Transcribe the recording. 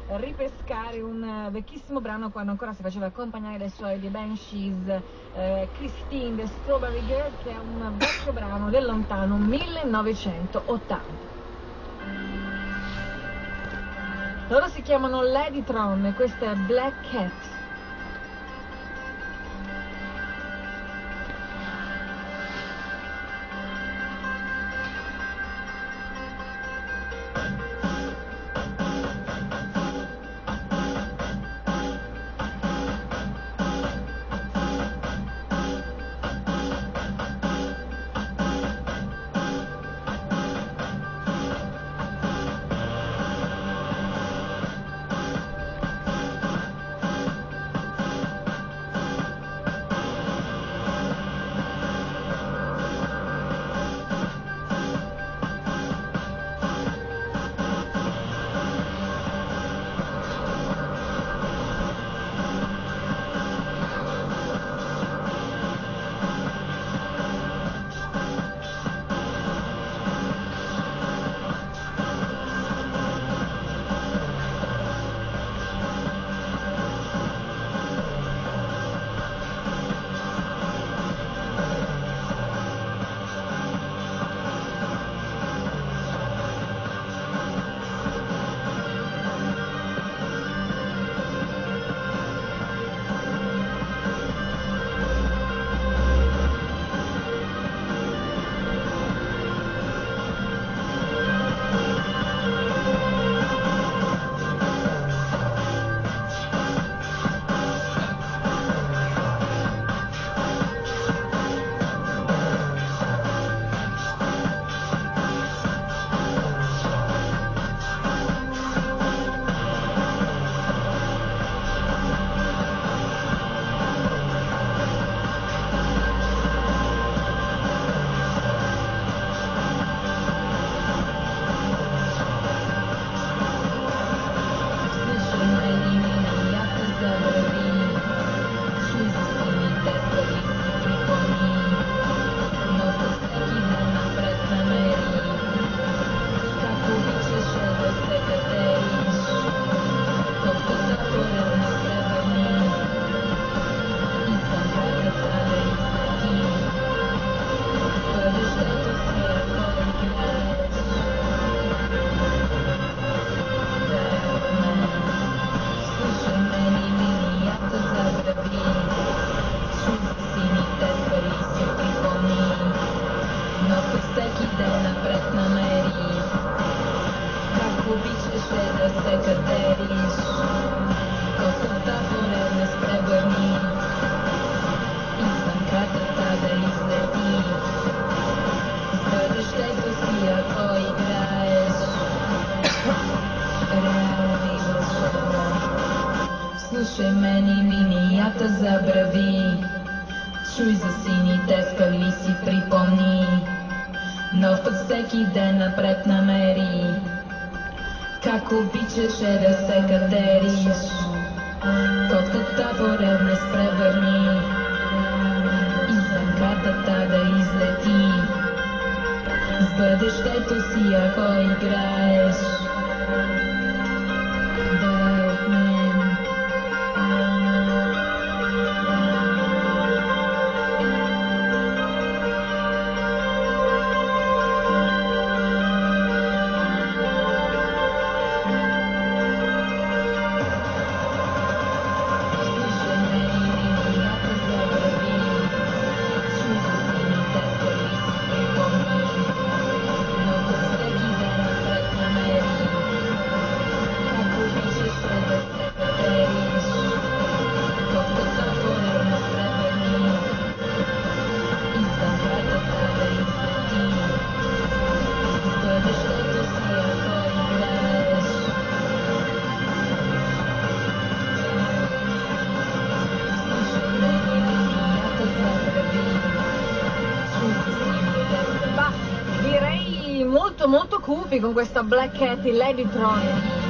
ripescare un vecchissimo brano quando ancora si faceva accompagnare dai suoi The Banshees, Christine the Strawberry Girl, che è un vecchio brano del lontano 1980. Loro si chiamano Ladytron e questa è Black Cat. Slušaj meni mini, ja te zabravi. Čuj za sini teskali si pripomni. Nov pът всеки ден напред намери. Как обичаше да се катериш. Котката поредна спревърни. Извън картата да излети. С бъдещето си ако играеш. Molto cupi con questa Black Cat, Ladytron.